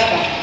क्या बात।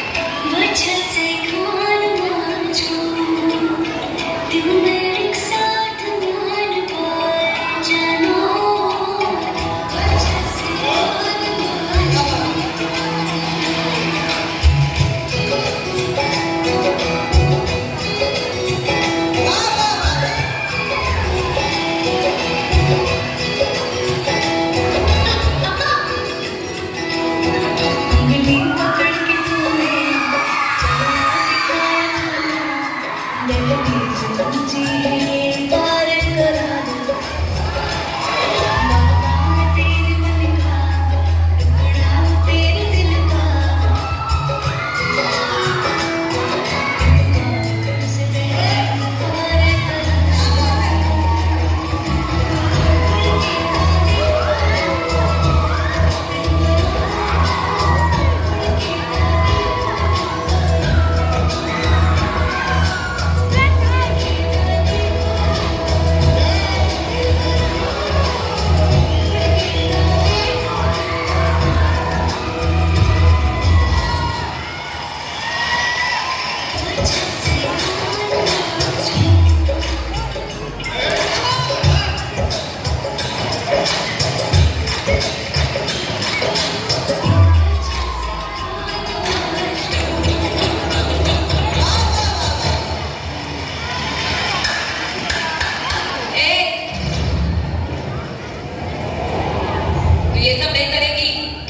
ये सब नहीं करेगी।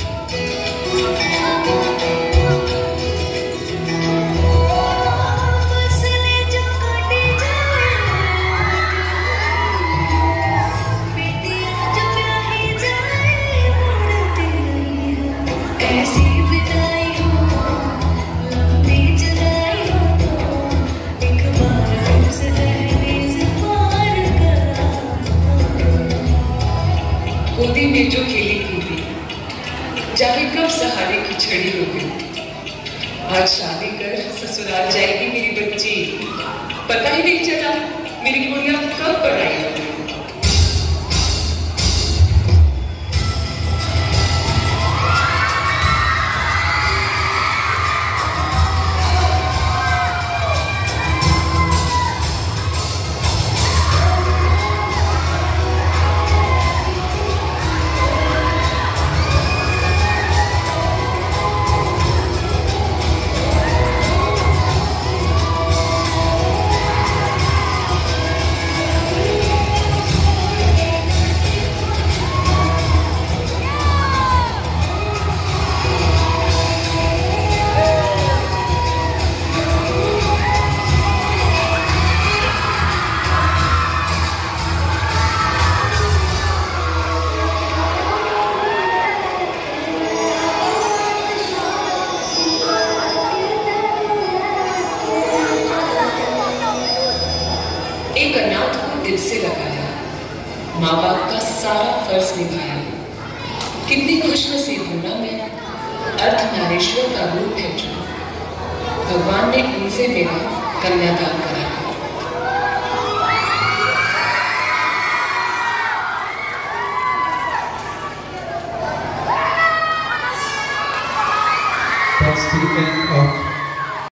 गोदी में जो खेली कूदी जाने कब सहारे की छड़ी हो गई। आज शादी कर ससुराल जाएगी मेरी बच्ची, पता ही नहीं चला मेरी गुड़िया कब पढ़ाई हो गई। एक अनाथ को दिल से लगाया, माँ बाप का सारा फर्ज निभाया। कितनी खुशनसीब हूं ना मैं, अर्धनारीश्वर का रूप है जो भगवान ने उनसे मेरा कन्यादान करा।